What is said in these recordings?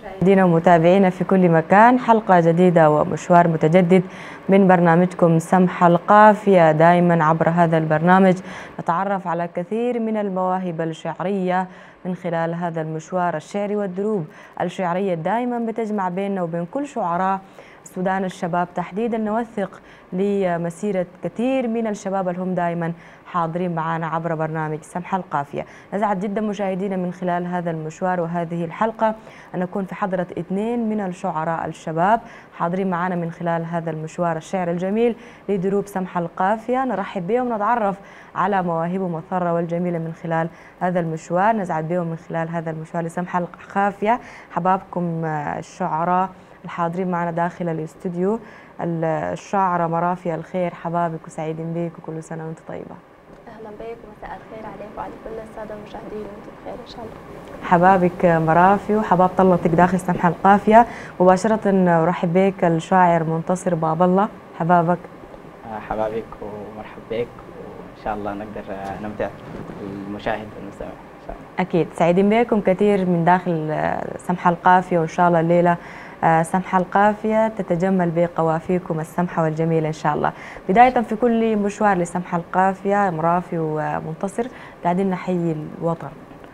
مشاهدينا ومتابعينا في كل مكان، حلقة جديدة ومشوار متجدد من برنامجكم سمح القافية. دائما عبر هذا البرنامج نتعرف على كثير من المواهب الشعرية من خلال هذا المشوار الشعري، والدروب الشعرية دائما بتجمع بيننا وبين كل شعراء السودان الشباب تحديدا. نوثق لمسيرة كثير من الشباب اللي هم دائما حاضرين معنا عبر برنامج سمح القافية. نسعد جدا مشاهدينا من خلال هذا المشوار وهذه الحلقة أن نكون في حضرة اثنين من الشعراء الشباب حاضرين معنا من خلال هذا المشوار الشعر الجميل لدروب سمح القافية. نرحب بهم ونتعرف على مواهبهم الثرة والجميلة من خلال هذا المشوار. نسعد بهم من خلال هذا المشوار لسمح القافية. حبابكم الشعراء الحاضرين معنا داخل الاستوديو، الشاعرة مرافي الخير، حبابك وسعيدين بيك وكل سنة وانت طيبة. اهلا بك ومساء الخير عليك وعلى كل الساده المشاهدين وانتم بخير ان شاء الله. حبابك مرافي وحباب طلتك داخل سمح القافية. مباشرة ارحب بك الشاعر منتصر باب الله، حبابك. حبابك ومرحب بك، وان شاء الله نقدر نمتع المشاهد والمستمع ان شاء الله. اكيد سعيدين بكم كثير من داخل سمح القافية، وان شاء الله الليلة سمح القافية تتجمل بقوافيكم السمحة والجميلة إن شاء الله. بداية في كل مشوار لسمح القافية مرافي ومنتصر قاعدين نحيي الوطن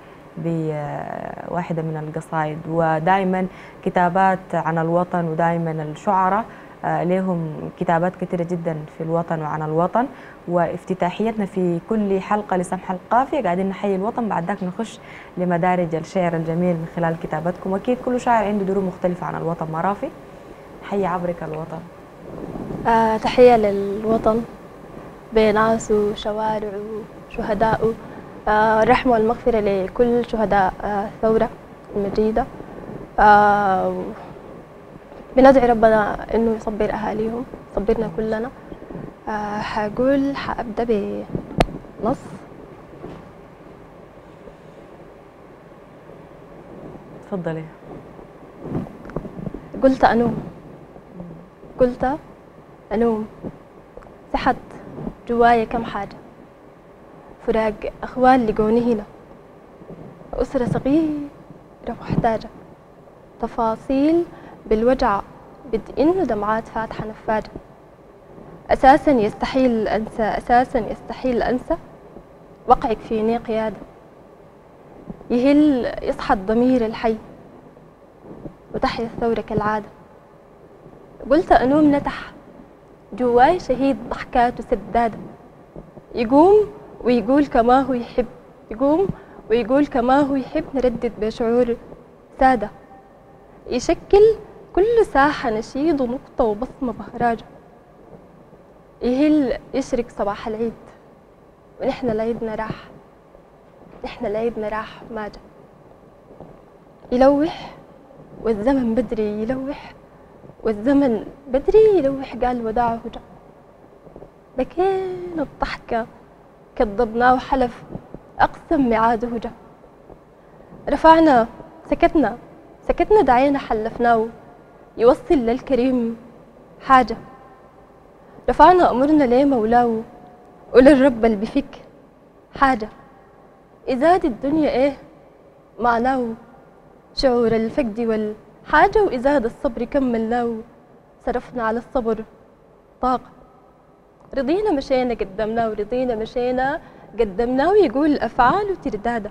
بواحدة من القصائد، ودائما كتابات عن الوطن، ودائما الشعراء لهم كتابات كثيرة جدا في الوطن وعن الوطن. وافتتاحيتنا في كل حلقة لسمح القافية قاعدين نحيي الوطن، بعد ذاك نخش لمدارج الشعر الجميل من خلال كتاباتكم. واكيد كل شاعر عنده دروب مختلفة عن الوطن. مرافي، حي عبرك الوطن. تحيه للوطن بناسه وشوارعه وشهدائه. الرحمه والمغفره لكل شهداء الثوره المجيده. بندعي ربنا انه يصبر اهاليهم، يصبرنا كلنا. حابدا بنص. تفضلي. قلت انوم سحت جوايا كم حاجه، فراق اخوان لقوني هنا، اسره صغيره محتاجه، تفاصيل بالوجع بدء دمعات فاتحه نفاجه. أساساً يستحيل أنسى وقعك فيني قيادة، يهل يصحى الضمير الحي وتحيا الثورة كالعادة. قلت أنوم نتح جواي شهيد ضحكات وسدادة، يقوم ويقول كما هو يحب، يقوم ويقول كما هو يحب، نردد بشعور سادة، يشكل كل ساحة نشيد ونقطة وبصمة بهراجة. يهل يشرق صباح العيد ونحن لعيدنا راح ما جا، يلوح والزمن بدري يلوح، والزمن بدري يلوح، قال وداعه جا. بكينا الضحكة كذبناه وحلف أقسم ميعاده جا. رفعنا سكتنا دعينا حلفناه يوصل للكريم حاجة. رفعنا أمرنا ليه مولاه وللرب اللي بفك حاجة. إزاد الدنيا إيه معناه شعور الفقد والحاجة، وإزاد الصبر كملناه صرفنا على الصبر طاقة. رضينا مشينا قدمناه، ورضينا مشينا قدمناه، ويقول أفعال تردادة.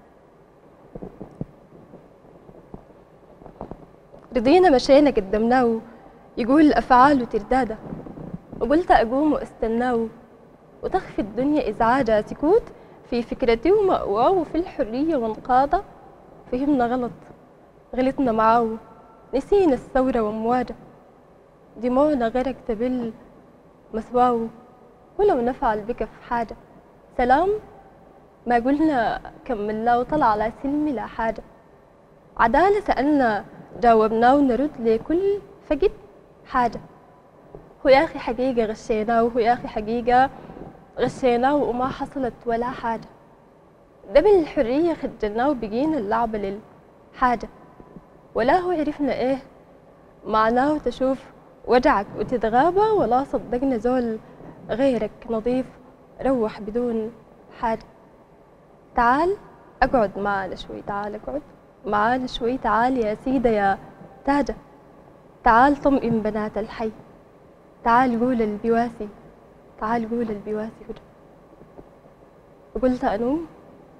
رضينا مشينا قدمناه يقول أفعال تردادة. وقلت أقوم وأستناه وتخفي الدنيا إزعاجها، سكوت في فكرتي ومأواه، وفي الحرية وانقاضة. فهمنا غلطنا معاه، نسينا الثورة وأمواجه، دموعنا غرق تبل مثواه. ولو نفعل بك في حاجة سلام ما قلنا كملنا، وطلع على سلمي لا حاجة. عدالة سألنا جاوبناه، ونرد لكل فقد حاجة. هو يا أخي حقيقة غشيناه، وهو يا أخي حقيقة غشيناه، وما حصلت ولا حاجة. ده بالحرية خجلناه وبقينا اللعبة للحاجة. ولا هو عرفنا إيه معناه تشوف وجعك وتتغابى، ولا صدقنا زول غيرك نظيف روح بدون حاجة. تعال أقعد معنا شوي، تعال أقعد معال شوي تعال يا سيدة يا تاجة، تعال طمئن بنات الحي، تعال قول البواسي، تعال قول البواسي هدى. وقلت أنوم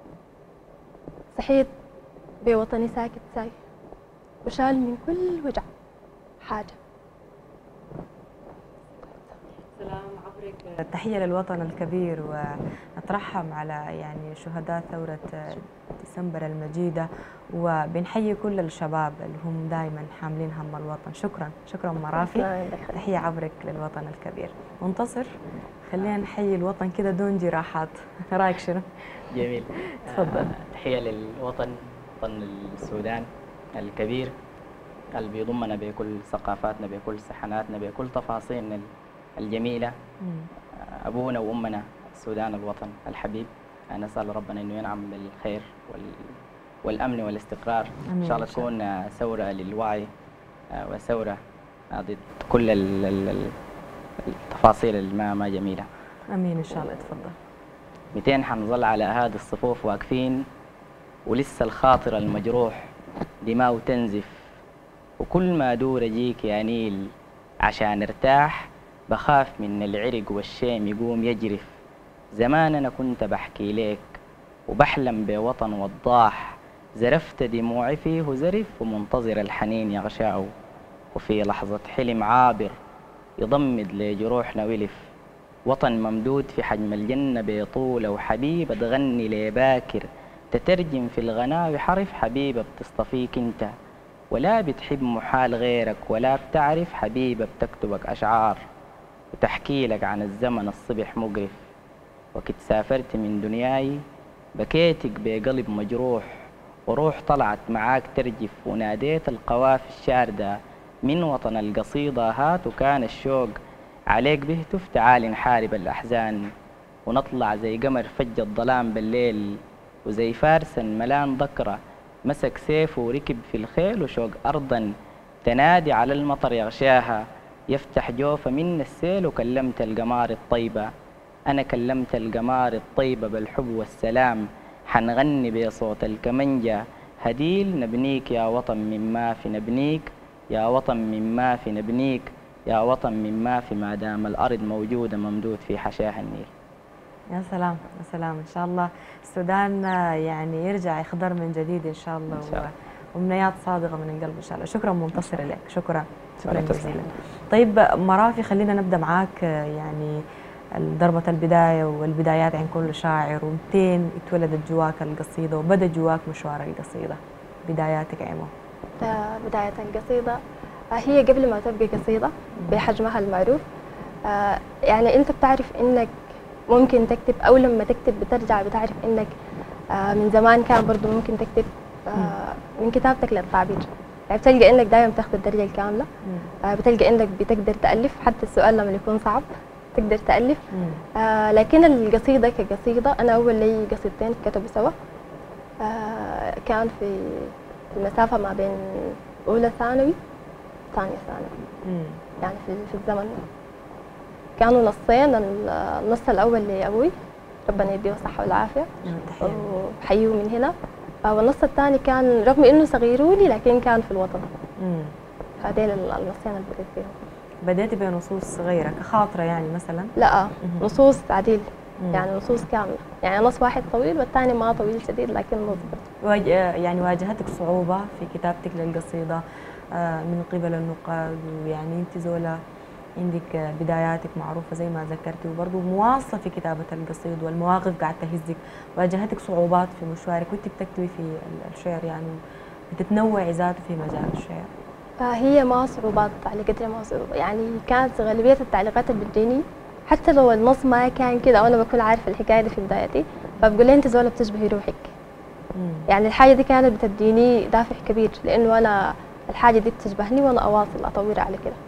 صحيت بوطني ساكت ساي، وشال من كل وجع حاجة. سلام عبرك. تحية للوطن الكبير، ونترحم على يعني شهداء ثورة ديسمبر المجيدة، وبنحيي كل الشباب اللي هم دائما حاملين هم الوطن. شكرا شكرا مرافي، تحية عبرك للوطن الكبير. منتصر، خلينا نحيي الوطن كده دون جراحات، رايك شنو؟ جميل. تفضل. تحية للوطن، وطن السودان الكبير اللي بيضمنا بكل ثقافاتنا، بكل سحناتنا، بكل تفاصيلنا الجميلة. أبونا وأمنا السودان الوطن الحبيب. نسأل ربنا أنه ينعم بالخير والأمن والاستقرار. إن شاء الله تكون ثورة للوعي وثورة ضد كل التفاصيل اللي ما جميلة. أمين إن شاء الله. تفضل. 200 حنظل على هذه الصفوف واقفين، ولسه الخاطر المجروح دماء تنزف، وكل ما دور أجيك يا نيل عشان ارتاح، بخاف من العرق والشيم يقوم يجرف. زمان أنا كنت بحكي ليك وبحلم بوطن وضاح، زرفت دموعي فيه زرف ومنتظر الحنين يغشاه، وفي لحظة حلم عابر يضمد لجروحنا ولف. وطن ممدود في حجم الجنة بطولة، وحبيبة تغني لباكر تترجم في الغناوي حرف. حبيبة بتصطفيك انت ولا بتحب محال غيرك، ولا بتعرف حبيبة بتكتبك أشعار وتحكي لك عن الزمن الصبح مقرف. وقت سافرت من دنياي بكيتك بقلب مجروح، وروح طلعت معاك ترجف، وناديت القوافي الشاردة من وطن القصيدة هات، وكان الشوق عليك بهتف تعال نحارب الأحزان، ونطلع زي قمر فج الظلام بالليل، وزي فارس ملان ذكرى مسك سيفه وركب في الخيل، وشوق أرضا تنادي على المطر يغشاها، يفتح جوفة من السيل. وكلمت القمار الطيبة، أنا كلمت القمار الطيبة بالحب والسلام، حنغني بصوت الكمنجة هديل نبنيك يا وطن مما في نبنيك، يا وطن مما في نبنيك، يا وطن مما في ما دام الأرض موجودة ممدود في حشاها النيل. يا سلام يا سلام. إن شاء الله السودان يعني يرجع يخضر من جديد إن شاء الله، وأمنيات صادقة من القلب إن شاء الله. شكرا منتصر لك، شكرا شكرا جزيلا. طيب مرافي، خلينا نبدأ معاك. يعني ضربة البداية والبدايات عند كل شاعر، ومتين اتولدت جواك القصيدة وبدأ جواك مشوار القصيدة؟ بداياتك عمو. بداية القصيدة هي قبل ما تبقى قصيدة بحجمها المعروف. يعني أنت بتعرف إنك ممكن تكتب، أو لما تكتب بترجع بتعرف إنك من زمان كان برضو ممكن تكتب من كتابتك للتعبير. يعني بتلقى إنك دائما بتاخذ الدرجة الكاملة، بتلقى إنك بتقدر تألف حتى السؤال لما يكون صعب تقدر تألف. لكن القصيدة كقصيدة، أنا أول لي قصيدتين كتبوا سوا، كان في المسافة ما بين أولى ثانوي ثانية ثانوي، يعني في الزمن كانوا نصين. النص الأول لأبوي ربنا يديه الصحة والعافية وحيوه من هنا، والنص الثاني كان رغم إنه صغيروني لكن كان في الوطن. هذين النصين اللي بديت فيهم. بديتي بنصوص صغيرة كخاطرة يعني مثلا؟ لا، نصوص عديل، يعني نصوص كاملة، يعني نص واحد طويل والثاني ما طويل شديد لكن نص. يعني واجهتك صعوبة في كتابتك للقصيدة من قبل النقاد، ويعني انت زولا عندك بداياتك معروفة زي ما ذكرتي، وبرضه مواصلة في كتابة القصيد، والمواقف قاعدة تهزك. واجهتك صعوبات في مشوارك وانت بتكتبي في الشعر، يعني بتتنوعي ذاته في مجال الشعر؟ هي ما صعوبات على قدر ما صعوبة، يعني كانت غالبية التعليقات اللي بتجيني حتى لو النص ما كان كده وانا بكون عارفة الحكاية دي في بدايتي، فبقول لي انت زوله بتشبهي روحك. يعني الحاجة دي كانت بتديني دافع كبير، لانه انا الحاجة دي بتشبهني وانا اواصل اطور على كده.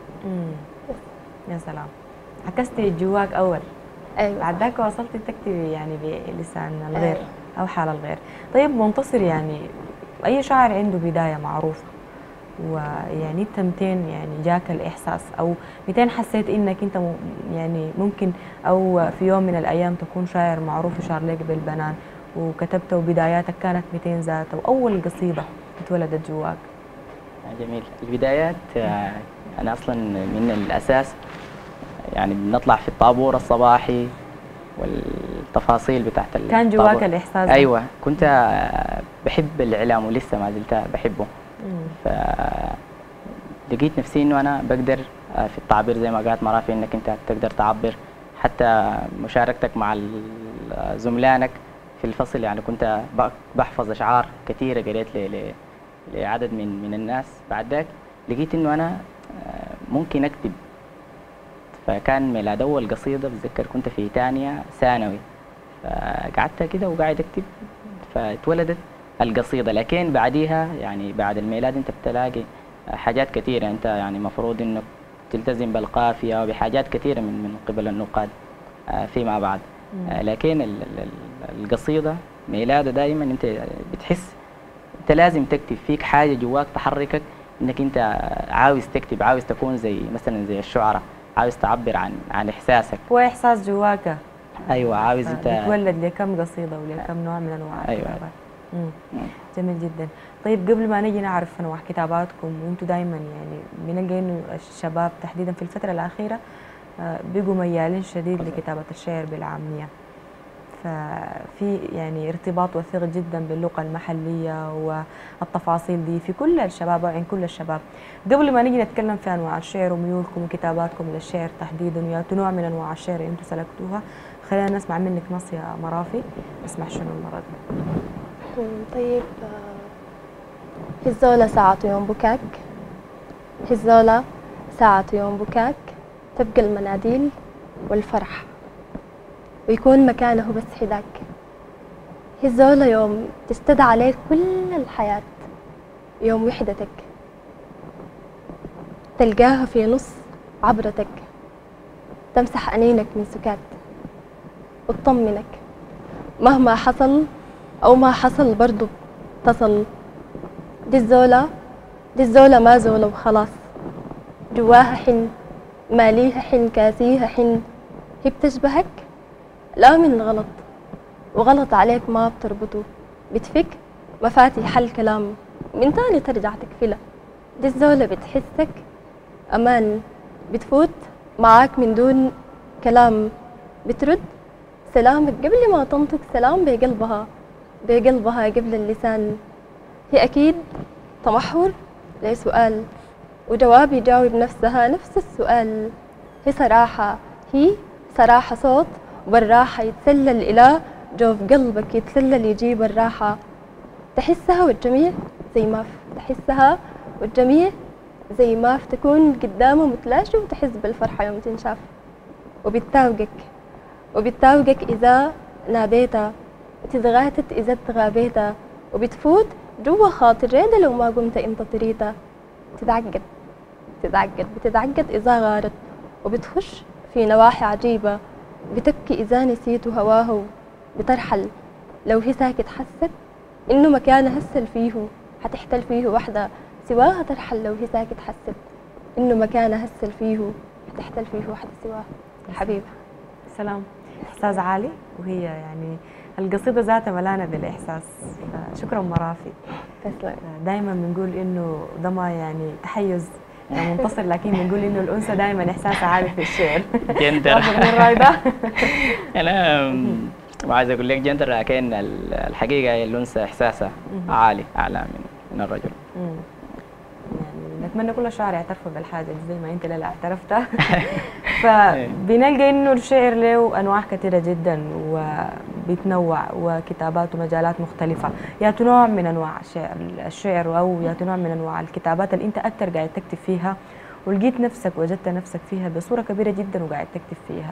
يا سلام، عكستي جواك اول. ايوه، بعد ذاك وصلتي تكتبي يعني بلسان الغير. أيوة. او حال الغير. طيب منتصر، يعني اي شاعر عنده بداية معروفة، ويعني انت 200 يعني جاك الاحساس، او 200 حسيت انك انت يعني ممكن او في يوم من الايام تكون شاعر معروف يشار لك بالبنان، وكتبته وبداياتك كانت 200 ذاته، واول قصيدة اتولدت جواك؟ جميل. البدايات أنا أصلا من الأساس يعني بنطلع في الطابور الصباحي والتفاصيل بتاعت كان جواك الإحساس ده؟ أيوة، كنت بحب الإعلام ولسه ما زلت بحبه. لقيت نفسي إنه أنا بقدر في التعبير زي ما قالت مرافي، إنك أنت تقدر تعبر، حتى مشاركتك مع زملائك في الفصل. يعني كنت بحفظ أشعار كثيرة قريت لعدد من الناس. بعد ذاك لقيت إنه أنا ممكن أكتب، فكان ميلاد أول قصيدة بتذكر كنت في تانية ثانوي، فقعدت كده وقاعد أكتب فاتولدت القصيدة. لكن بعديها يعني بعد الميلاد أنت بتلاقي حاجات كثيرة، أنت يعني مفروض إنك تلتزم بالقافية وبحاجات كثيرة من قبل النقاد فيما بعد. لكن القصيدة ميلادها دائما أنت بتحس أنت لازم تكتب، فيك حاجة جواك تحركك إنك أنت عاوز تكتب، عاوز تكون زي مثلا زي الشعراء، عاوز تعبر عن إحساسك. هو إحساس جواك. أيوة، عاوز أنت بتولد لكم قصيدة ولكم نوع من أنواع الكتابات. أيوة. جميل جدا. طيب قبل ما نجي نعرف أنواع كتاباتكم، وأنتم دايما يعني بنلقى إنه الشباب تحديدا في الفترة الأخيرة بقوا ميالين شديد لكتابة الشعر بالعامية، ففي يعني ارتباط وثيق جدا باللغة المحلية والتفاصيل دي في كل الشباب وعند كل الشباب. قبل ما نيجي نتكلم في أنواع الشعر وميولكم وكتاباتكم للشعر تحديدا ويا نوع من أنواع الشعر اللي أنتم سلكتوها، خلينا نسمع منك نص يا مرافي. نسمع شنو المرة دي؟ طيب، هزولة ساعة يوم بكاك، هزولة ساعة يوم بكاك، تبقى المناديل والفرح ويكون مكانه بس حداك. هزولة يوم تستدعى عليك كل الحياة، يوم وحدتك تلقاها في نص عبرتك، تمسح أنينك من سكات وتطمنك مهما حصل أو ما حصل برضو تصل. دي الزولة ما زولة وخلاص، جواها حن، ماليها حن، كاسيها حن، هي بتشبهك لا من غلط، وغلط عليك ما بتربطه، بتفك مفاتيح الكلام من تاني ترجع تكفلها. دي الزولة بتحسك أمان، بتفوت معاك من دون كلام، بترد سلامك قبل ما تنطق سلام بقلبها قبل اللسان. هي أكيد تمحور لسؤال وجواب يجاوب نفسها نفس السؤال. هي صراحة صوت والراحة يتسلل إلى جوف قلبك، يتسلل يجيب الراحة. تحسها والجميع زي ما تكون قدامه متلاشى وتحس بالفرحة يوم تنشاف، وبتتاوقك إذا ناديتها، وتتغاتت إذا تغابيتها، وبتفوت جوا خاطر ريدا لو ما قمت انت طريتها. بتتعقد إذا غارت، وبتخش في نواحي عجيبة، بتبكي إذا نسيت هواه، بترحل لو هي ساكت حست إنه مكانها هسل فيه، حتحتل فيه وحدة سواها. ترحل لو هي ساكت حست إنه مكانها هسل فيه، حتحتل فيه وحدة سواها. الحبيبة سلام، إحساس عالي، وهي يعني القصيدة ذاتها ملانة بالإحساس. شكرا مرافي. تسلم. دائما بنقول إنه ده ما يعني تحيز منتصر، لكن بنقول إنه الأنثى دائما إحساسها عالي في الشعر. جندر. رايدة. أنا ما عايز أقول لك جندر، لكن الحقيقة الأنثى إحساسها عالي أعلى من الرجل. يعني نتمنى كل الشعراء يعترفوا بالحاجة دي زي ما أنت لا اعترفتها. فبنلقى إنه الشعر له أنواع كثيرة جدا وبيتنوع وكتابات ومجالات مختلفة. يا نوع من أنواع الشعر أو يا نوع من أنواع الكتابات اللي أنت أكثر قاعد تكتب فيها ولقيت نفسك وجدت نفسك فيها بصورة كبيرة جدا وقاعد تكتب فيها؟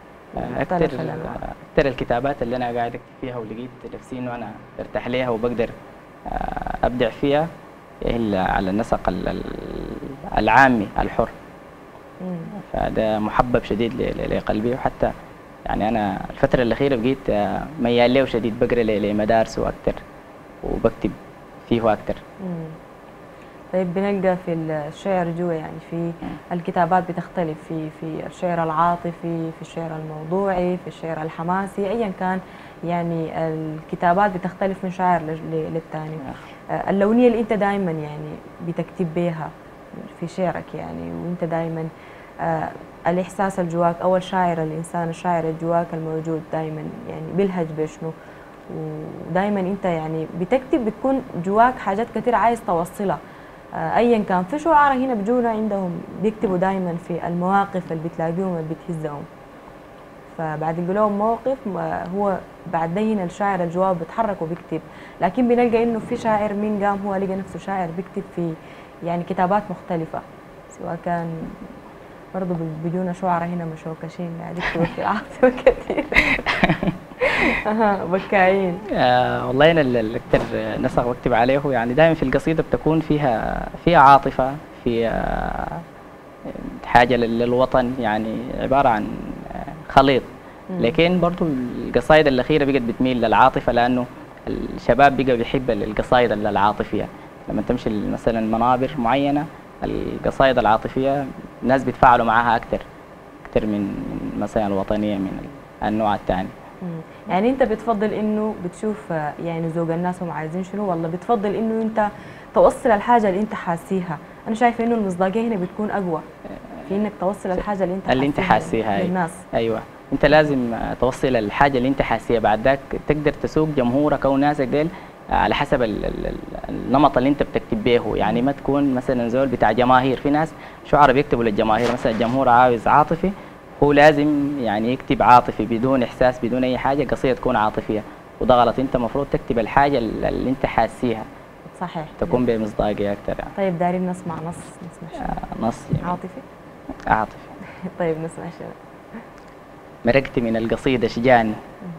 أكثر الكتابات اللي أنا قاعد أكتب فيها ولقيت نفسي إنه أنا برتاح ليها وبقدر أبدع فيها هي على النسق العامي الحر. فده محبب شديد لقلبي، وحتى يعني أنا الفترة الأخيرة بقيت ميال له شديد، بقرأ لمدارسه أكثر وبكتب فيه أكثر. طيب بنلقى في الشعر جوا يعني في الكتابات بتختلف، في الشعر العاطفي، في الشعر الموضوعي، في الشعر الحماسي، أيا كان يعني الكتابات بتختلف من شاعر للتاني. اللونية اللي أنت دائما يعني بتكتب بيها في شعرك يعني، وأنت دائما الإحساس اللي جواك أو الشاعر الإنسان الشاعر اللي جواك الموجود دائما يعني بيلهج بشنو، ودائما أنت يعني بتكتب بتكون جواك حاجات كتير عايز توصلها أيا كان. في شعراء هنا بيجونا عندهم بيكتبوا دائما في المواقف اللي بتلاقيهم اللي بتهزهم، فبعد يقول لهم موقف هو بعد هنا الشاعر الجواب بيتحرك وبيكتب. لكن بنلقى انه في شاعر مين قام هو لقى نفسه شاعر بيكتب في يعني كتابات مختلفة، سواء كان برضه بيجونا شعراء هنا مشوكشين قاعد يكتبوا في العاطفة كثير. بكايين. والله انا اللي اكثر نسق بكتب عليه يعني دائما في القصيده بتكون فيها عاطفه، فيها حاجه للوطن، يعني عباره عن خليط. لكن برضو القصائد الاخيره بقت بتميل للعاطفه، لانه الشباب بقى بيحب القصائد العاطفيه. لما تمشي مثلا منابر معينه القصائد العاطفيه الناس بيتفاعلوا معاها اكثر من مثلا الوطنيه من النوع الثاني. يعني انت بتفضل انه بتشوف يعني ذوق الناس هم عايزين شنو، ولا بتفضل انه انت توصل الحاجه اللي انت حاسيها؟ انا شايفه انه المصداقيه هنا بتكون اقوى في انك توصل الحاجه اللي انت حاسيها للناس. ايوه، انت لازم توصل الحاجه اللي انت حاسيها، بعد ذاك تقدر تسوق جمهورك او ناسك ديل على حسب النمط اللي انت بتكتب به. يعني ما تكون مثلا زول بتاع جماهير، في ناس شعراء بيكتبوا للجماهير، مثلا الجمهور عاوز عاطفي هو لازم يعني يكتب عاطفي بدون احساس بدون اي حاجه، قصيده تكون عاطفيه، وده غلط. انت المفروض تكتب الحاجه اللي انت حاسيها، صحيح، تكون بمصداقيه اكثر يعني. طيب دارين نسمع نسمع شنو؟ نص يعني عاطفي. طيب نسمع شنو؟ مرقت من القصيده شجان،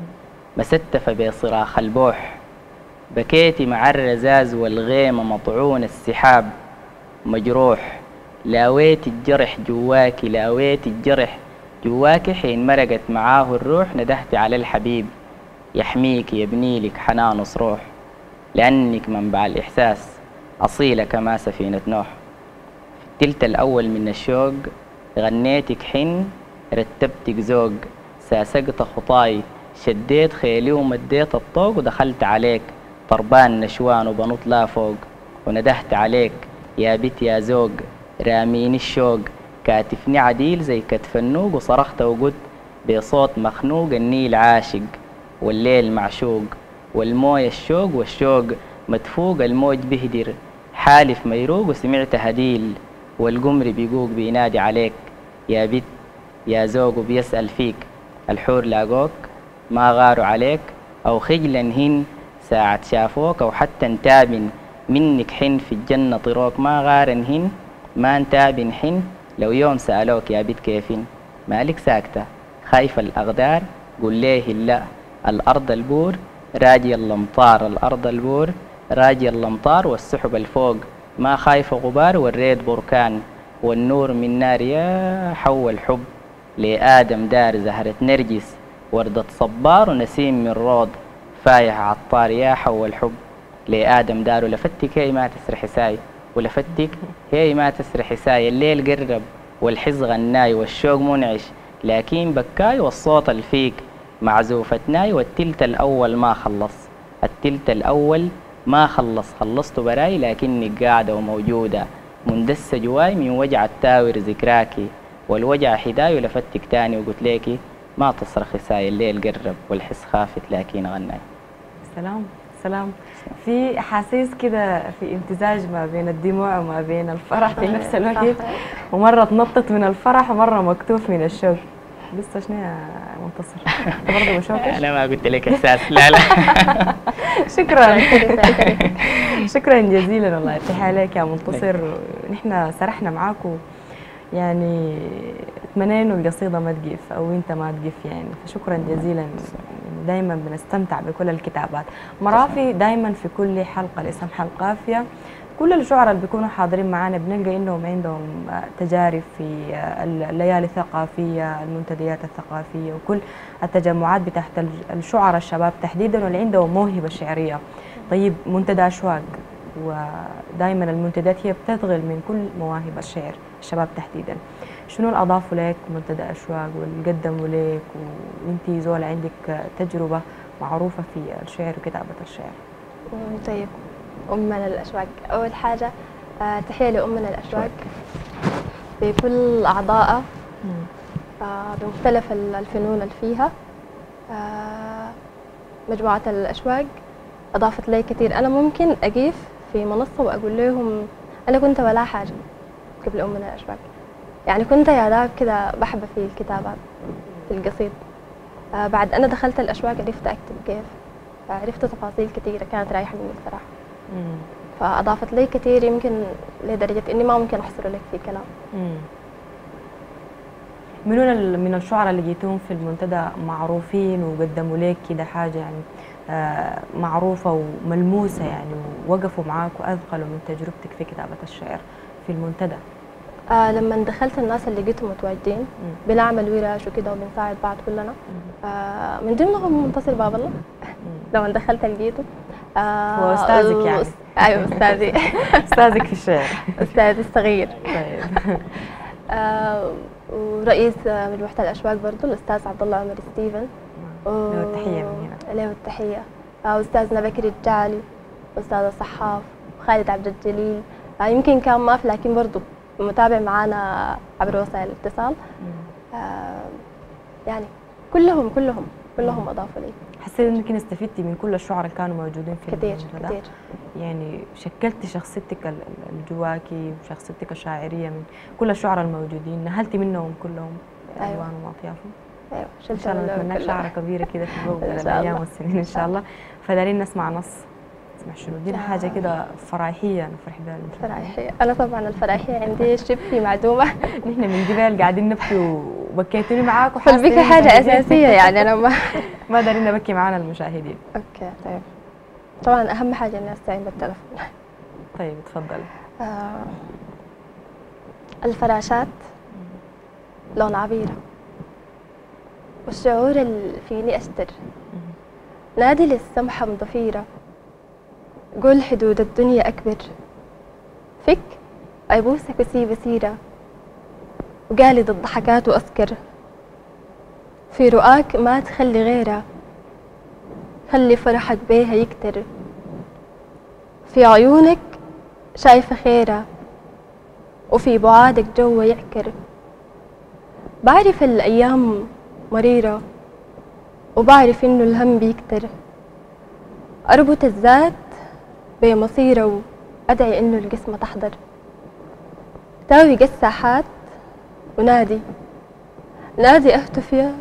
مستف بصراخ البوح، بكيتي مع الرزاز والغيمه مطعون السحاب مجروح، لاويت الجرح جواكي، لاويت الجرح جواكي، حين مرقت معاه الروح ندهت على الحبيب يحميك يبني لك حنان وصروح، لأنك منبع الإحساس أصيلة كما سفينة نوح. في التلت الأول من الشوق غنيتك حن رتبتك زوق، ساسقت خطاي شديت خيلي ومديت الطوق، ودخلت عليك طربان نشوان وبنوط لا فوق، وندهت عليك يا بت يا زوق رامين الشوق، كاتفني عديل زي كتف النوق، وصرخت وقلت بصوت مخنوق النيل عاشق والليل معشوق، والمويه الشوق والشوق مدفوق، الموج بهدر حالف ميروق، وسمعت هديل والقمر بيقوق بينادي عليك يا بت يا زوق، وبيسأل فيك الحور لاقوك ما غاروا عليك، أو خجلا هن ساعة شافوك، أو حتى انتابن منك حن في الجنة طروك، ما غارن هن ما انتابن حن لو يوم سألوك يا بت كيفين، مالك ساكتة خايفة الأغدار، قل ليه لا الأرض البور راجي الأمطار، الأرض البور راجي الأمطار، والسحب الفوق ما خايفة غبار، والريد بركان والنور من نار، يا حو الحب لآدم دار زهرة نرجس وردة صبار، ونسيم من روض فايح عطار، يا حو الحب لآدم دار، ولفتك هي ما تسرح ساي، ولفتك هي ما تسرح ساي، الليل قرب والحز غناي والشوق منعش لكن بكاي، والصوت الفيك معزوفتناي، والتلت الأول ما خلص، التلت الأول ما خلصت براي، لكنك قاعدة وموجودة مندسة جواي من وجع التاور ذكراكي، والوجع حداي، ولفتك تاني وقلت ليكي ما تصرخي ساي، الليل قرب والحس خافت لكن غناي. سلام سلام. في احاسيس كده، في امتزاج ما بين الدموع وما بين الفرح في نفس الوقت، ومره تنطط من الفرح ومره مكتوف من الشوق. لسه شنو يا منتصر؟ انت برضه مشوكش؟ انا ما قلت لك احساس. لا لا. شكرا. شكرا جزيلا والله، ارتحى لك يا منتصر. نحن سرحنا معاكم يعني، اتمنى انه القصيده ما تقف او انت ما تقف يعني، فشكرا جزيلا. دائما بنستمتع بكل الكتابات. مرافي دائما في كل حلقه لسمح القافيه كل الشعراء اللي بيكونوا حاضرين معانا بنلقى انهم عندهم تجارب في الليالي الثقافيه، المنتديات الثقافيه، وكل التجمعات بتاعت الشعراء الشباب تحديدا واللي عندهم موهبه شعريه. طيب منتدى اشواق، ودائما المنتديات هي بتشغل من كل مواهب الشعر الشباب تحديدا. شنو اللي اضافوا لك منتدى اشواق واللي قدموا لك، وانتي زول عندك تجربه معروفه في الشعر وكتابه الشعر؟ طيب أمنا الأشواق. أول حاجة تحية لأمنا الأشواق بكل أعضائها بمختلف الفنون اللي فيها. مجموعة الأشواق أضافت لي كثير. أنا ممكن أقف في منصة وأقول لهم أنا كنت ولا حاجة قبل أمنا الأشواق، يعني كنت يا داب كده بحبة في الكتابات في القصيد. بعد أنا دخلت الأشواق عرفت أكتب كيف، عرفت تفاصيل كثيرة كانت رايحة مني الصراحة. فأضافت لي كثير يمكن لدرجة إني ما ممكن أحصر لك في كلام. منو من الشعراء اللي جيتوهم في المنتدى معروفين وقدموا لك كده حاجة يعني معروفة وملموسة يعني ووقفوا معاك وأثقلوا من تجربتك في كتابة الشعر في المنتدى؟ لما دخلت الناس اللي لقيتهم متواجدين بنعمل ورش وكده وبنساعد بعض كلنا. من ضمنهم منتصر باب الله. لما دخلت لقيته هو أستاذك يعني. أيوه أستاذي. أستاذك في الشعر. أستاذي الصغير. طيب. ورئيس مجموعة الأشواق برضه الأستاذ عبد الله عمر ستيفن. له التحية من هنا. له التحية. وأستاذنا بكري الجعلي وأستاذ الصحاف وخالد عبد الجليل. يمكن كان ماف لكن برضه متابع معانا عبر وسائل الاتصال. يعني كلهم أضافوا لي. حسيت انك استفدتي من كل الشعراء اللي كانوا موجودين في كتير المنتدى؟ كتير. يعني شكلتي شخصيتك الجواكي وشخصيتك الشاعرية من كل الشعراء الموجودين، نهلتي منهم كلهم ألوانهم وأطيافهم؟ أيوه إن شاء الله نتمنى شعرة كبيرة كده في الوقت من الأيام والسنين إن شاء الله. فدارين نسمع نص، نسمع شنو؟ ادينا حاجة كده فرايحية نفرح بها. فرايحية. أنا طبعا الفرايحية عندي شبه معدومة. نحن من قبل قاعدين نبكي وبكيتوني معاك فالبكي حاجة أساسية يعني أنا ما دارين نبكي معانا المشاهدين. أوكي طيب. طبعا أهم حاجة إني أستعين بالتلفون. طيب تفضلي. الفراشات لون عبيرة والشعور اللي فيني أستر. نادي للسمحة مضفيرة قول حدود الدنيا أكبر. فك أيبوسك وسيب سيرة وقالد الضحكات وأسكر. في رؤاك ما تخلي غيره خلي فرحك بيها يكتر. في عيونك شايفة خيرة وفي بعادك جوا يعكر. بعرف الأيام مريرة وبعرف إنه الهم بيكتر. أربط الذات بمصيره وأدعي إنه القسمة تحضر. تاوي الساحات ونادي أهتف يا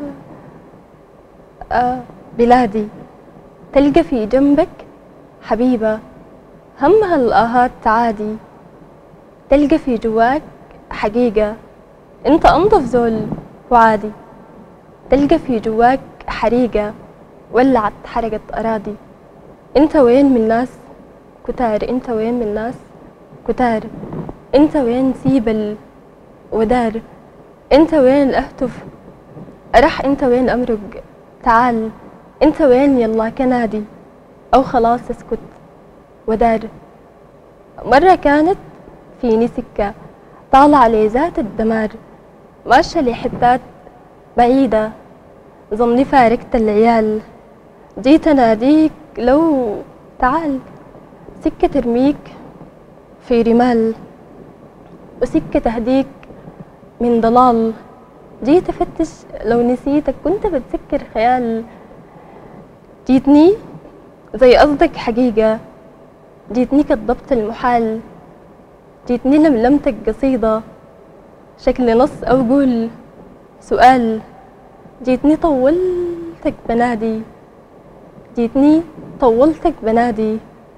بلادي. تلقى في جنبك حبيبة همها الآهات تعادي. تلقى في جواك حقيقة انت انظف زول وعادي. تلقى في جواك حريقة ولعت حرقت أراضي. انت وين من ناس كتار، انت وين من ناس كتار. انت وين سيب الودار، انت وين الأهتف رح، انت وين أمرق تعال. انت وين يلا كنادي أو خلاص اسكت ودار. مرة كانت فيني سكة طالعة لي ذات الدمار. ماشية لحتات بعيدة ظني فارقت العيال. جيت أناديك لو تعال. سكة ترميك في رمال وسكة تهديك من ضلال. جيت أفتش لو نسيتك كنت بتذكر خيال. جيتني زي قصدك حقيقة، جيتني كالضبط المحال. جيتني لملمتك قصيدة شكل نص أو قول سؤال. جيتني طولتك بنادي، جيتني طولتك بنادي.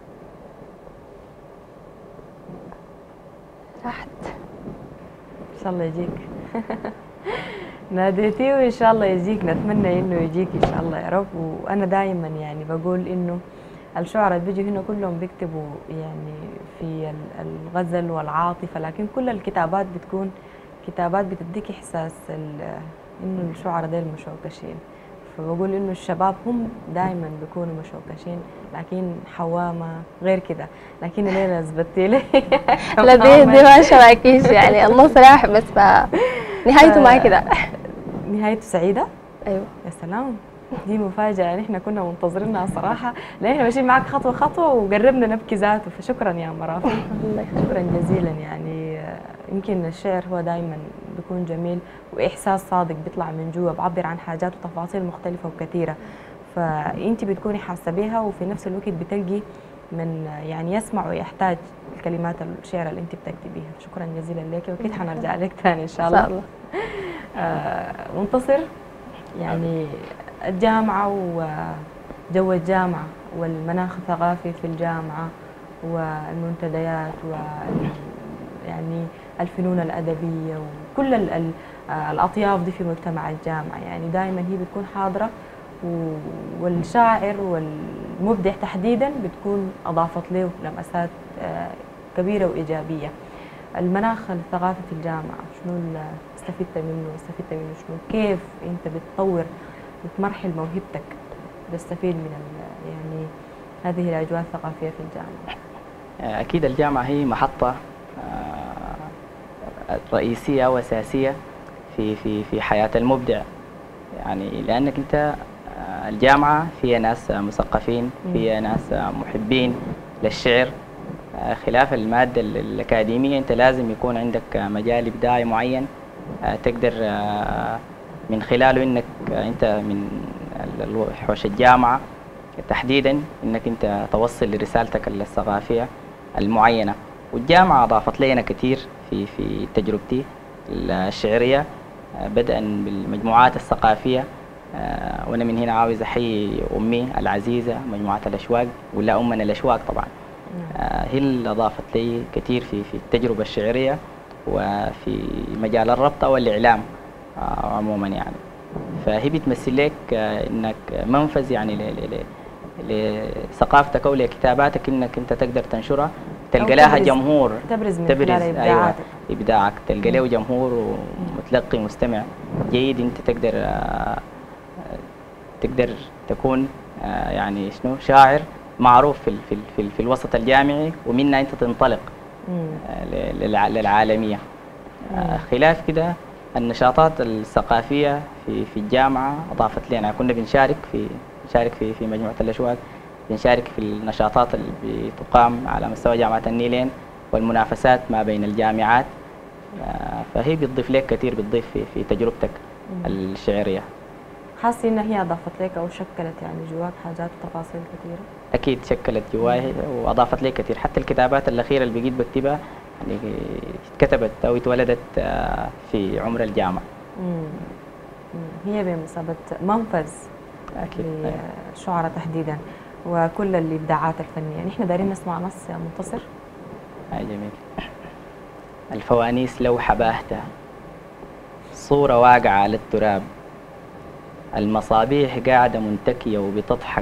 راحت. إن شاء الله يجيك. ناديتيه وإن شاء الله يجيك، نتمنى إنه يجيك إن شاء الله يا رب. وأنا دائما يعني بقول إنه الشعراء اللي بيجوا هنا كلهم بيكتبوا يعني في الغزل والعاطفة، لكن كل الكتابات بتكون كتابات بتديك إحساس إنه الشعراء ديل مشوكشين. فبقول إنه الشباب هم دائما بيكونوا مشوكشين، لكن حوامة غير كده. لكن الليلة أثبتي لي لا دي ما شواكيش يعني الله صراحة، بس نهايته معي كده. نهايته سعيدة؟ أيوه يا سلام. دي مفاجأة نحن كنا منتظرينها صراحة، لأن احنا ماشيين معك خطوة خطوة وقربنا نبكي ذاته، فشكرا يا مرافق. شكرا جزيلا. يعني يمكن الشعر هو دائما بيكون جميل وإحساس صادق بيطلع من جوا، بعبر عن حاجات وتفاصيل مختلفة وكثيرة، فأنت بتكوني حاسة بيها وفي نفس الوقت بتلقي من يعني يسمع ويحتاج الكلمات الشعر اللي انت بتكتبيها. شكرا جزيلا لك، واكيد حنرجع لك ثاني ان شاء الله. منتصر، يعني الجامعة وجو الجامعة والمناخ الثقافي في الجامعة والمنتديات يعني الفنون الأدبية وكل الأطياف دي في مجتمع الجامعة، يعني دائما هي بتكون حاضرة، والشاعر والمبدع تحديدا بتكون أضافت له لمسات كبيرة وإيجابية. المناخ الثقافي في الجامعة شنو استفدت منه شنو؟ كيف أنت بتطور وتمرحل موهبتك تستفيد من يعني هذه الأجواء الثقافية في الجامعة؟ أكيد الجامعة هي محطة رئيسية وأساسية في حياة المبدع، يعني لأنك أنت الجامعة فيها ناس مثقفين، فيها ناس محبين للشعر، خلاف المادة الأكاديمية. أنت لازم يكون عندك مجال إبداعي معين تقدر من خلاله أنك أنت من حوش الجامعة تحديدا أنك أنت توصل لرسالتك الثقافية المعينة. والجامعة أضافت لنا كثير في تجربتي الشعرية، بدءا بالمجموعات الثقافية. وأنا من هنا عاوز أحيي أمي العزيزة مجموعة الأشواق، ولا أمنا الأشواق طبعا. هي اللي أضافت لي كثير في التجربة الشعرية وفي مجال الربط والإعلام عموما يعني. فهي بتمثل لك إنك منفذ يعني لثقافتك أو لكتاباتك، إنك أنت تقدر تنشرها، تلقى لها جمهور، تبرز من خلال إبداعاتك. أيوة إبداعك تلقى له جمهور ومتلقي مستمع جيد. أنت تقدر تكون يعني شنو شاعر معروف في الوسط الجامعي، ومنها أنت تنطلق للعالمية. خلاف كده النشاطات الثقافية في الجامعة أضافت لنا. كنا بنشارك في مجموعة الأشواق، بنشارك في النشاطات اللي بتقام على مستوى جامعة النيلين والمنافسات ما بين الجامعات، فهي بتضيف لك كثير، بتضيف في تجربتك الشعرية. حاسة إن هي أضافت لك أو شكلت يعني جواك حاجات وتفاصيل كثيرة؟ أكيد شكلت جواي وأضافت لي كثير. حتى الكتابات الأخيرة اللي بقيت بكتبها يعني اتكتبت أو اتولدت في عمر الجامعة. هي بمثابة منفذ أكيد للشعراء تحديدا وكل الإبداعات الفنية. نحن دايرين نسمع نص يا منتصر. جميل. الفوانيس لوحة باهتة، صورة واقعة على التراب، المصابيح قاعدة منتكية وبتضحك،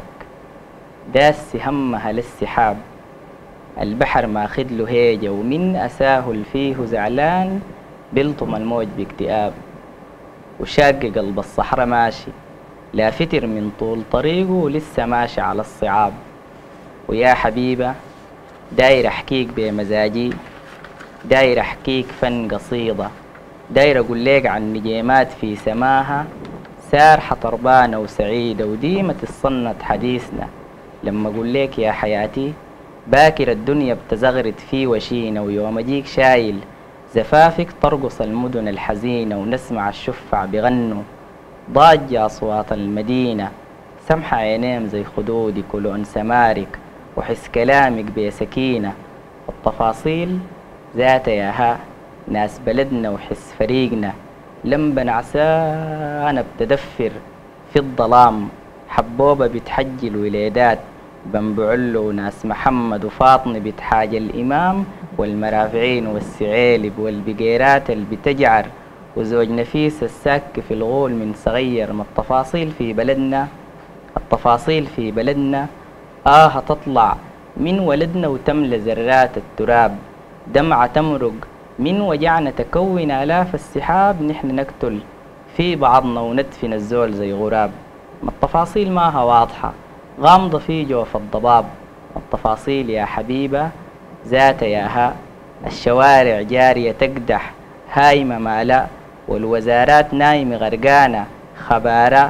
داس همها للسحاب، البحر ماخد له هيجة ومن أساهل فيه زعلان، بيلطم الموج باكتئاب، وشاق قلب الصحراء ماشي لا فتر من طول طريقه ولسه ماشي على الصعاب. ويا حبيبة داير أحكيك بمزاجي، داير أحكيك فن قصيدة، داير أقول ليك عن نجيمات في سماها، سارحة طربانة وسعيدة وديمة الصنت حديثنا. لما أقول ليك يا حياتي باكر الدنيا بتزغرت في وشينا، ويوم أجيك شايل زفافك ترقص المدن الحزينة، ونسمع الشفع بغنوا ضاج أصوات المدينة، سمح عينيم زي خدودك ولون سمارك، وحس كلامك بسكينة، التفاصيل ذات ياها ناس بلدنا وحس فريقنا، لم بنعسانا بتدفر في الظلام، حبوبة بتحجي الولادات بنبعلو، ناس محمد وفاطمة بتحاج الإمام، والمرافعين والسعيلب والبقيرات اللي بتجعر، وزوج نفيس الساك في الغول من صغير. ما التفاصيل في بلدنا، التفاصيل في بلدنا تطلع من ولدنا وتملى ذرات التراب، دمعة تمرق من وجعنا تكون آلاف السحاب، نحن نقتل في بعضنا وندفن الزول زي غراب. ما التفاصيل ماها واضحة غامضة في جوف الضباب، التفاصيل يا حبيبة ذات ياها، الشوارع جارية تقدح هايمة مالا، والوزارات نايمة غرقانة خبارة،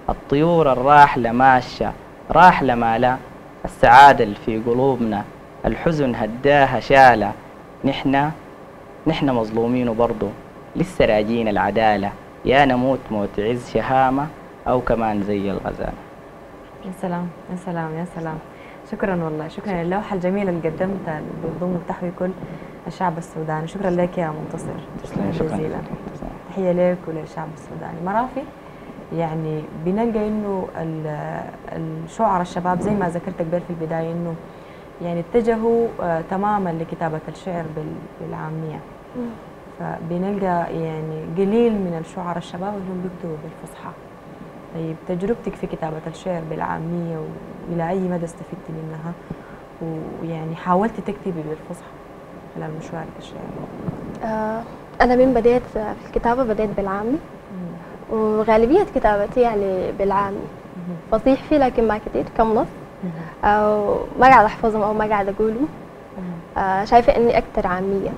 الطيور الراحلة ماشية راحلة ما لا، السعادة اللي في قلوبنا الحزن هداها شالة، نحن مظلومين وبرضه لسه راجين العدالة، يا نموت موت عز شهامة أو كمان زي الغزالة. يا سلام يا سلام يا سلام، شكرا والله، شكرا للوحة الجميلة اللي قدمتها اللي بتضم وتحوي كل الشعب السوداني. شكرا لك يا منتصر، تسلم، شكرا جزيلا. تحية لك وللشعب السوداني. مرافي يعني بنلقى انه الشعراء الشباب زي ما ذكرت قبل في البداية انه يعني اتجهوا تماما لكتابة الشعر بالعامية، فبنلقى يعني قليل من الشعراء الشباب اللي بيكتبوا بالفصحى. طيب تجربتك في كتابة الشعر بالعامية وإلى أي مدى استفدت منها، ويعني حاولت تكتبي بالفصحى خلال مشوارك الشعري؟ أنا من بديت في الكتابة بديت بالعامي، وغالبية كتابتي يعني بالعامي، فصيح فيه لكن ما كتير، كم نص أو ما قاعد أحفظهم أو ما قاعد أقولهم. شايفة إني أكتر عامية،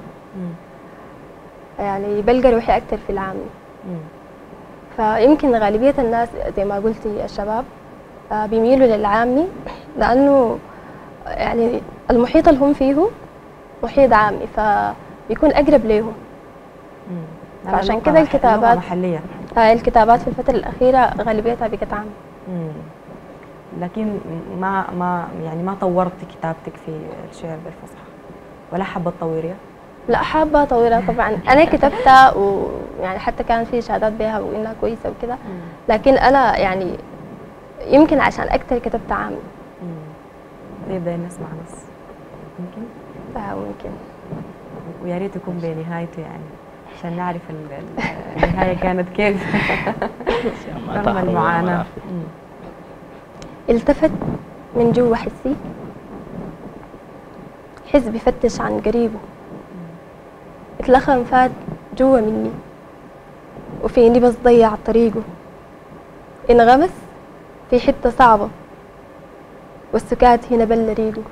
يعني بلقى روحي أكتر في العامي. فيمكن غالبية الناس زي ما قلتي الشباب بيميلوا للعامي، لأنه يعني المحيط اللي هم فيه محيط عامي فبيكون أقرب ليهم. فعشان كده الكتابات محلية، الكتابات في الفترة الأخيرة غالبيتها بقت عامة. لكن ما طورت كتابتك في الشعر بالفصحى ولا حابة تطوريها؟ لا، حابة أطورها طبعا. أنا كتبتها ويعني حتى كان في شهادات بها وإنها كويسة وكده، لكن أنا يعني يمكن عشان أكتر كتبت عامي. طيب بدنا نسمع نص يمكن؟ ممكن، ويا ريت يكون بنهايته يعني عشان نعرف النهاية كانت كيف رغم المعاناة. التفت من جوا حسي، حس بفتش عن قريبه، اتلخم فات جوا مني وفيني بس ضيع طريقه، انغمس في حتة صعبة والسكات هنا بل ريقه.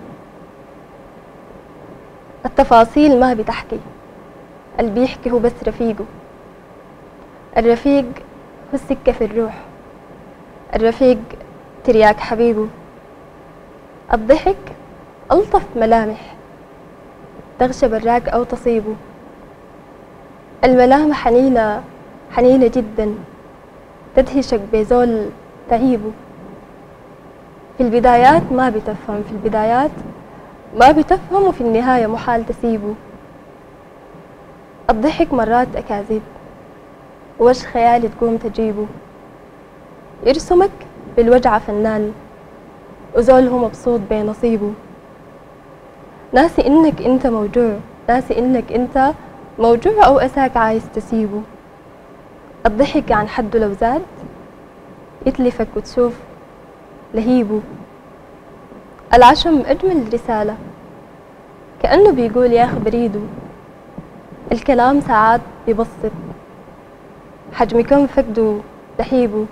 التفاصيل ما بتحكي، اللي بيحكي هو بس رفيقه. الرفيق هو السكة في الروح، الرفيق ترياك حبيبه. الضحك ألطف ملامح تغشى براك أو تصيبه. الملامح حنينة حنينة جدا تدهشك بزول تعيبه. في البدايات ما بتفهم، في البدايات ما بتفهم، وفي النهاية محال تسيبه. الضحك مرات أكاذيب ووش خيالي تقوم تجيبه. يرسمك بالوجع فنان وزول هو مبسوط بنصيبه. ناسي إنك أنت موجوع، ناسي إنك أنت موجوع أو أساك عايز تسيبه. الضحك عن حده لو زاد يتلفك وتشوف لهيبه. العشم أجمل رسالة كأنه بيقول يا خبريدو. الكلام ساعات بيبسط حجم كم فقده لهيبه.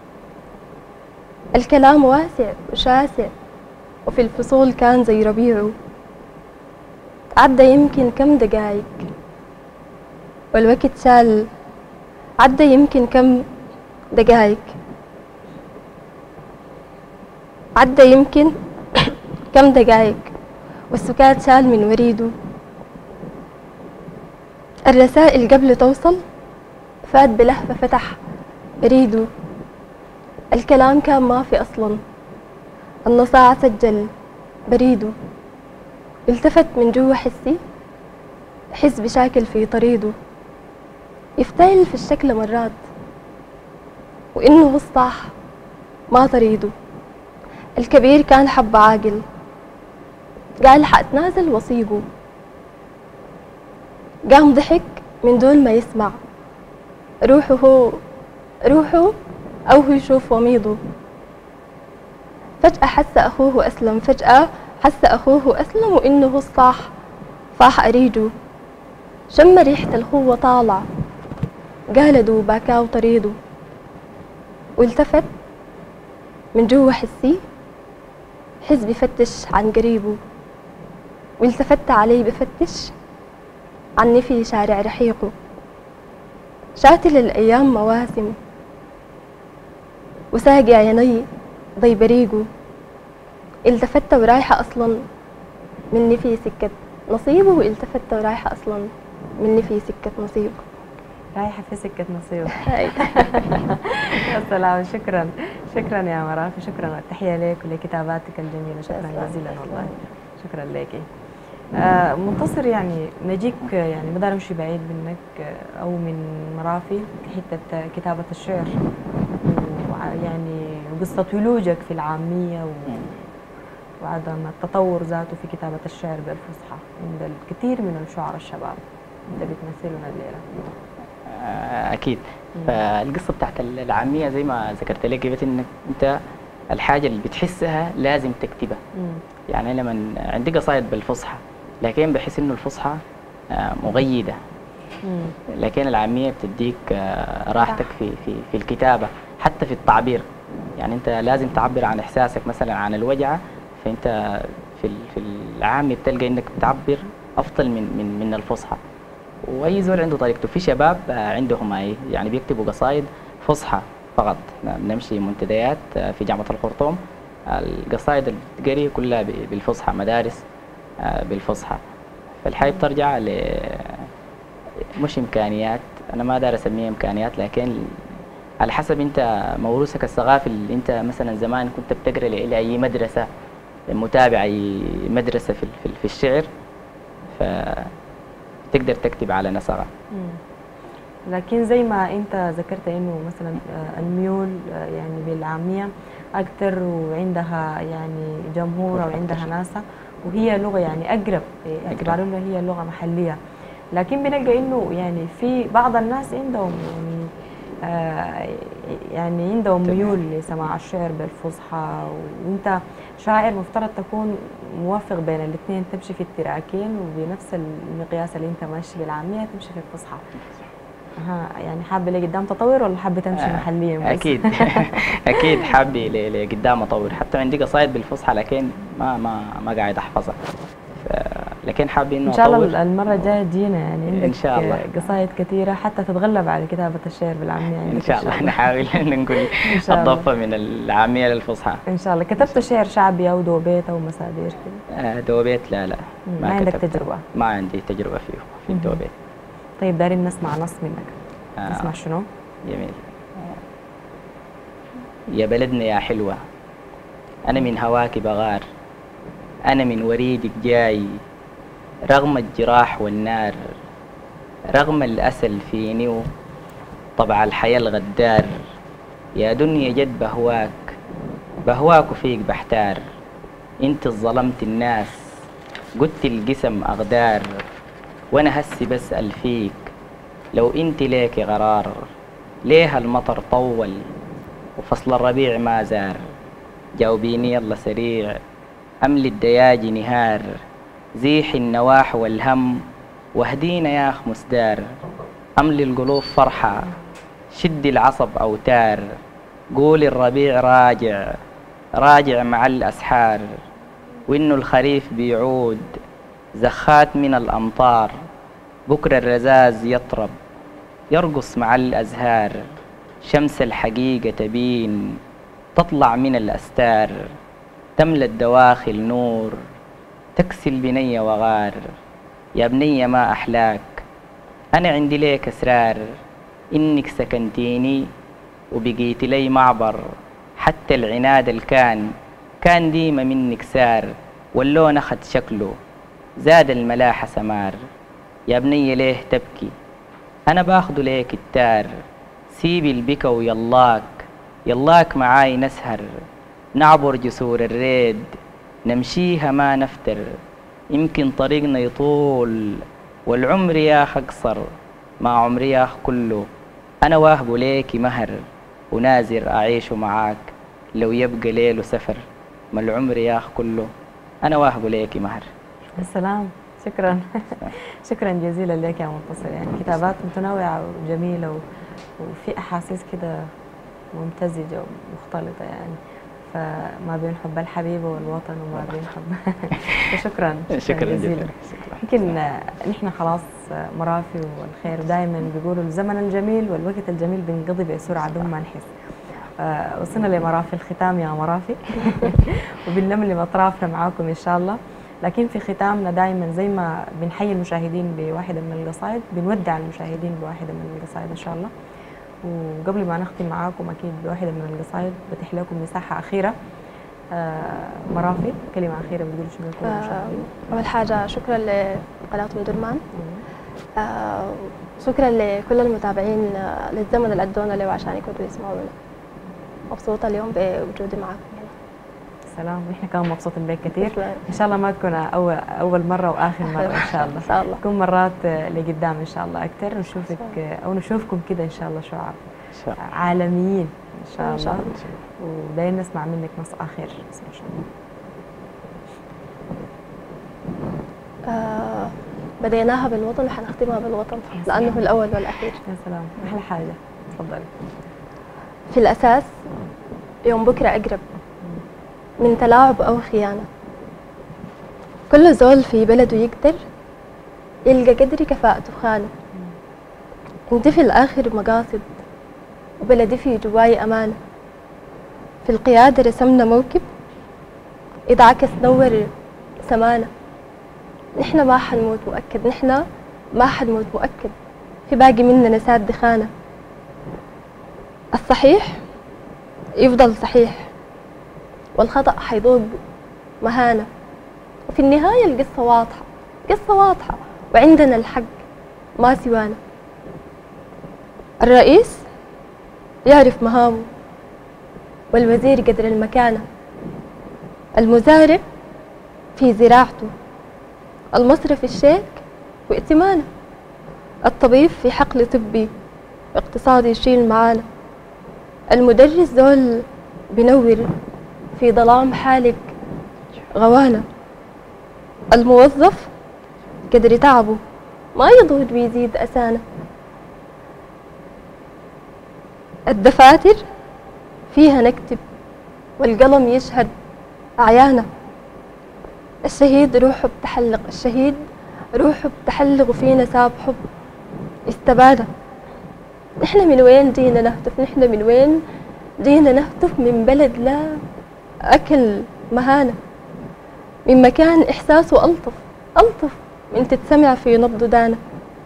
الكلام واسع وشاسع وفي الفصول كان زي ربيعه. عدى يمكن كم دقايق والوقت شال، عدى يمكن كم دقايق، عدى يمكن كم دقايق والسكات شال من وريده. الرسائل قبل توصل فات بلهفة فتح بريده. الكلام كان ما في أصلا، النصاع سجل بريده. التفت من جوا حسي، حس بشاكل في طريده. يفتعل في الشكل مرات وإنه هو الصح ما طريده. الكبير كان حب عاقل قال حأتنازل وصيبه. قام ضحك من دون ما يسمع، روحه أو هو يشوف وميضه. فجأة حس أخوه أسلم، فجأة حس أخوه أسلم وإنه هو الصح صاح أريده. شم ريحة الخوة طالع قالدوا باكاو طريده. والتفت من جوا حسي، حس بفتش عن قريبه. والتفت علي بفتش عني في شارع رحيقه. شاتل الأيام مواسم وساقي عيني ضي بريقه، التفت ورايحة أصلا مني في سكة نصيبه، والتفت ورايحة أصلا مني في سكة نصيبه. رايحة في سكة نصيب. هاي. يا سلام، شكرا شكرا يا مرافي، شكرا والتحية لك ولكتاباتك الجميلة، شكرا جزيلا والله، شكرا لك. منتصر، يعني نجيك يعني ما دار نمشي بعيد منك أو من مرافي حتة كتابة الشعر، ويعني قصة ولوجك في العامية وعدم التطور ذاته في كتابة الشعر بالفصحى عند الكثير من الشعراء الشباب، أنت بتمثلنا الليلة. اكيد. فالقصه بتاعت العاميه زي ما ذكرت لك، قلت انك انت الحاجه اللي بتحسها لازم تكتبها. يعني أنا لما عندي قصايد بالفصحى، لكن بحس انه الفصحى مغيده، لكن العاميه بتديك راحتك في الكتابه، حتى في التعبير. يعني انت لازم تعبر عن احساسك، مثلا عن الوجعه، فانت في العاميه بتلقى انك بتعبر افضل من الفصحى. واي زول عنده طريقته. في شباب عندهم يعني بيكتبوا قصايد فصحى فقط، بنمشي منتديات في جامعه الخرطوم، القصايد اللي بتقري كلها بالفصحى، مدارس بالفصحى. فالحياة بترجع مش امكانيات، انا ما دار اسميها امكانيات، لكن على حسب انت موروثك الثقافي. اللي انت مثلا زمان كنت بتقرا لاي مدرسه، متابع اي مدرسه في الشعر، فتقدر تكتب على نسقها. لكن زي ما انت ذكرت انه مثلا الميول يعني بالعاميه اكثر، وعندها يعني جمهور وعندها ناسها، وهي لغه يعني اقرب باعتبار انه هي لغه محليه. لكن بنلقى انه يعني في بعض الناس عندهم يعني عندهم ميول لسماع الشعر بالفصحى، وانت شاعر مفترض تكون موفق بين الاثنين، تمشي في التراكين وبنفس المقياس اللي انت ماشي بالعاميه تمشي في الفصحى. يعني حابه لقدام تطور ولا حابه تمشي محليا بس؟ اكيد. اكيد حابه لقدام اطور. حتى عندي قصايد بالفصحى لكن ما قاعد احفظها، لكن حابه انه ان شاء أطور. الله المره الجايه تجينا، يعني عندك ان شاء الله قصايد كثيره حتى تتغلب على كتابه الشعر بالعاميه ان شاء الله. نحاول نقول الضفه من العاميه للفصحى ان شاء الله. كتبت شعر شعبي او دوبيت او مسادير كده؟ دوبيت لا ما عندك تجربه؟ ما عندي تجربه فيه في الدوبيت. طيب دارين نسمع نص منك. نسمع شنو؟ جميل. يا بلدنا يا حلوة، أنا من هواك بغار، أنا من وريدك جاي، رغم الجراح والنار، رغم الأسل فيني طبع الحياة الغدار. يا دنيا جد بهواك وفيك بحتار، انت ظلمت الناس قلت القسم أغدار، وأنا هسي بسأل فيك لو انت ليك غرار، ليه المطر طول وفصل الربيع ما زار؟ جاوبيني يلا سريع أملي الدياج نهار، زيح النواح والهم واهدينا يا أخ مسدار، أملي القلوب فرحة شد العصب أوتار، قول الربيع راجع مع الأسحار، وإنه الخريف بيعود زخات من الأمطار، بكرة الرزاز يطرب يرقص مع الأزهار، شمس الحقيقة تبين تطلع من الأستار، تملى الدواخل نور تكسي البنية وغار. يا بنية ما أحلاك أنا عندي ليك أسرار، إنك سكنتيني وبقيت لي معبر، حتى العناد كان ديما منك سار، واللون أخد شكله زاد الملاحة سمار. يا بنية ليه تبكي أنا باخده ليك التار، سيبي البكا يلاك معاي نسهر، نعبر جسور الريد نمشيها ما نفتر، يمكن طريقنا يطول والعمر ياخ أقصر، مع عمري ياخ كله أنا واهبه ليكي مهر، ونازر أعيش معاك لو يبقى ليل وسفر، ما العمر ياخ كله أنا واهبه ليكي مهر. السلام، شكرا. شكرا جزيلا لك يا منتصر. يعني كتابات متنوعة وجميلة وفي أحاسيس كده ممتزجة ومختلطة، يعني فما بين حب الحبيبة والوطن وما بين حب. شكرا جزيلا. يمكن نحن خلاص مرافي والخير دائما بيقولوا الزمن الجميل والوقت الجميل بينقضي بسرعة دون ما نحس، وصلنا لمرافي الختام يا مرافي وبنلملم أطرافنا معاكم إن شاء الله. لكن في ختامنا دائما زي ما بنحيي المشاهدين بواحدة من القصائد بنودع المشاهدين بواحدة من القصائد إن شاء الله. وقبل ما نختم معاكم أكيد بواحدة من القصائد بتح لكم مساحة أخيرة. مرافي كلمة أخيرة بتقول شنو لكل المشاهدين؟ أول حاجة شكرا لقناة أم درمان، شكرا لكل المتابعين للزمن اللي أدونا له عشان يكونوا يسمعونا. مبسوطة اليوم بوجودي معكم هنا. سلام، ونحن كمان مبسوطين بك كثير. إن شاء الله ما تكون أول مرة وآخر مرة إن شاء الله. إن شاء الله تكون مرات لقدام إن شاء الله أكثر، نشوفك أو نشوفكم كده إن شاء الله شعراء عالميين إن شاء الله. ودايما نسمع منك نص آخر إن شاء الله. بديناها بالوطن وحنختمها بالوطن لأنه هو الأول والأخير. يا سلام، أحلى حاجة. تفضلي. في الأساس يوم بكرة أقرب من تلاعب أو خيانة. كل زول في بلده يقدر يلقى قدر كفاءته خانة. انت في الآخر مقاصد وبلدي في جواي أمانة. في القيادة رسمنا موكب إذا عكس نور سمانة. نحن ما حنموت مؤكد، نحن ما حنموت مؤكد، في باقي مننا ساد دخانة. الصحيح يفضل صحيح والخطأ حيذوق مهانة. وفي النهاية القصة واضحة، قصة واضحة وعندنا الحق ما سوانا. الرئيس يعرف مهامه والوزير قدر المكانة. المزارع في زراعته، المصرف الشيك وائتمانه. الطبيب في حقل طبي، اقتصادي يشيل معانا. المدرس ذول بنور في ظلام حالق غوانا. الموظف قدر تعبه ما يضود ويزيد أسانا. الدفاتر فيها نكتب والقلم يشهد أعيانا. الشهيد روحه بتحلق، الشهيد روحه بتحلق وفينا ساب حب استبانة. نحن من وين جينا نهتف؟ نحن من وين جينا نهتف؟ من بلد لا أكل مهانة، من مكان إحساسه ألطف من تتسمع في نبض دانا.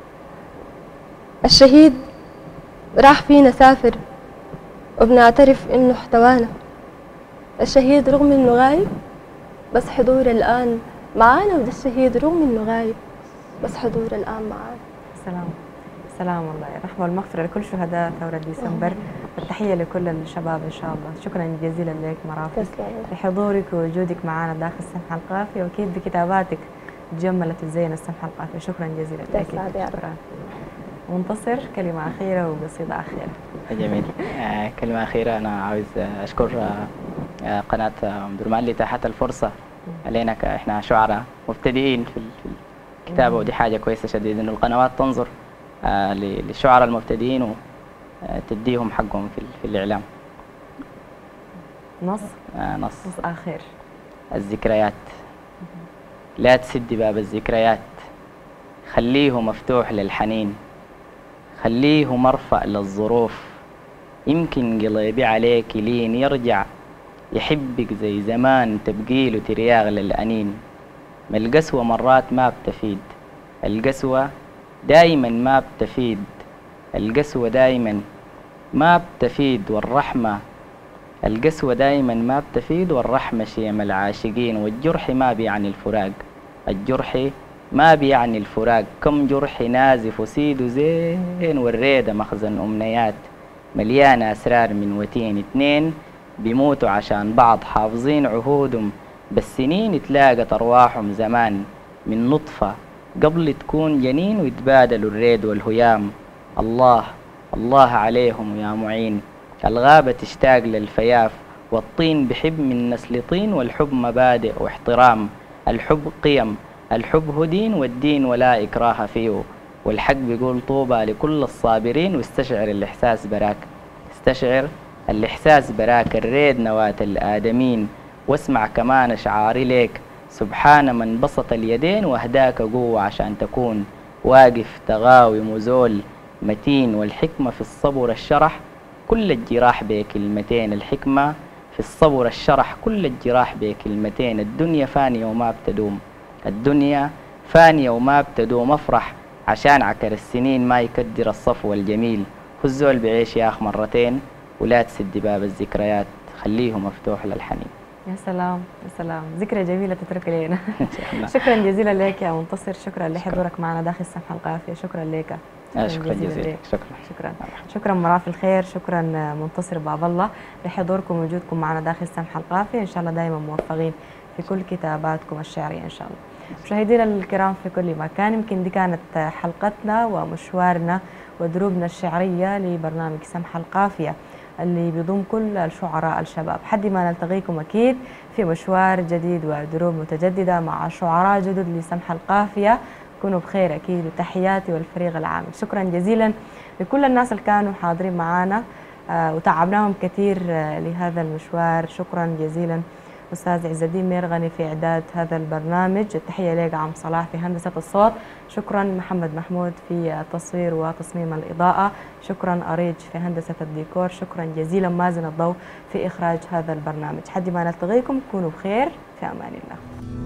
الشهيد راح فينا سافر وبنعترف إنه احتوانا. الشهيد رغم إنه غايب بس حضور الآن معانا. وده الشهيد رغم إنه غايب بس حضور الآن معانا. سلام سلام، الله الرحمة والمغفرة لكل شهداء ثورة ديسمبر. والتحية لكل الشباب إن شاء الله. شكرا جزيلا لك مرافق لحضورك ووجودك معنا داخل السمحة القافية، وأكيد بكتاباتك تجملت وتزين السمحة القافية. شكرا جزيلا لك. شكرا. منتصر كلمة أخيرة وقصيدة أخيرة. جميل. كلمة أخيرة، أنا عاوز أشكر قناة أم درمان لإتاحة الفرصة علينا إحنا شعراء مبتدئين في الكتابة، ودي حاجة كويسة شديد إنه القنوات تنظر للشعراء المبتدئين وتديهم حقهم في الإعلام. نص آخر. الذكريات، لا تسد باب الذكريات، خليه مفتوح للحنين، خليه مرفأ للظروف. يمكن قلبي عليك لين يرجع يحبك زي زمان، تبقيله ترياغ للأنين. ما القسوة مرات ما بتفيد، القسوة دايما ما بتفيد، القسوة دايما ما بتفيد. والرحمة القسوة دايما ما بتفيد، والرحمة شيم العاشقين. والجرح ما بيعني الفراق، الجرح ما بيعني الفراق. كم جرح نازف وسيده زين، والريدة مخزن أمنيات مليانة أسرار من وتين. اتنين بيموتوا عشان بعض حافظين عهودهم، بس سنين تلاقت أرواحهم زمان من نطفة قبل تكون جنين، ويتبادلوا الريد والهيام. الله الله عليهم يا معين. الغابة تشتاق للفياف، والطين بحب من نسل طين. والحب مبادئ واحترام، الحب قيم، الحب هو دين، والدين ولا إكراه فيه. والحق بيقول طوبى لكل الصابرين. واستشعر الإحساس براك، استشعر الإحساس براك. الريد نواة الآدمين، واسمع كمان أشعاري ليك. سبحان من بسط اليدين وأهداك قوة عشان تكون واقف تغاوي مزول متين. والحكمة في الصبر الشرح، كل الجراح بكلمتين، الحكمة في الصبر، الشرح كل الجراح بكلمتين. الدنيا فانية وما بتدوم، الدنيا فانية وما بتدوم. افرح عشان عكر السنين ما يكدر الصفو الجميل. والزول بعيش يا أخ مرتين، ولا تسد باب الذكريات، خليه مفتوح للحنين. يا سلام يا سلام، ذكرى جميلة تترك لنا. شكرا جزيلا لك يا منتصر، شكرا لحضورك معنا داخل سمح القافية، شكرا لك. شكرا جزيلا. شكرا مرافي الخير، شكرا منتصر باب الله لحضوركم ووجودكم معنا داخل سمح القافية. ان شاء الله دائما موفقين في كل كتاباتكم الشعرية ان شاء الله. مشاهدينا الكرام في كل مكان، يمكن دي كانت حلقتنا ومشوارنا ودروبنا الشعرية لبرنامج سمح القافية اللي بيضم كل الشعراء الشباب. حد ما نلتقيكم أكيد في مشوار جديد ودروب متجددة مع شعراء جدد لسمح القافية. كونوا بخير أكيد، وتحياتي والفريق العامل. شكرا جزيلا لكل الناس اللي كانوا حاضرين معنا وتعبناهم كثير لهذا المشوار. شكرا جزيلا أستاذ عز الدين ميرغني في إعداد هذا البرنامج. التحية لك عم صلاح في هندسة الصوت. شكرا محمد محمود في التصوير وتصميم الإضاءة. شكرا أريج في هندسة الديكور. شكرا جزيلا مازن الضوء في إخراج هذا البرنامج. حد ما نلتقيكم كونوا بخير، في أمان الله.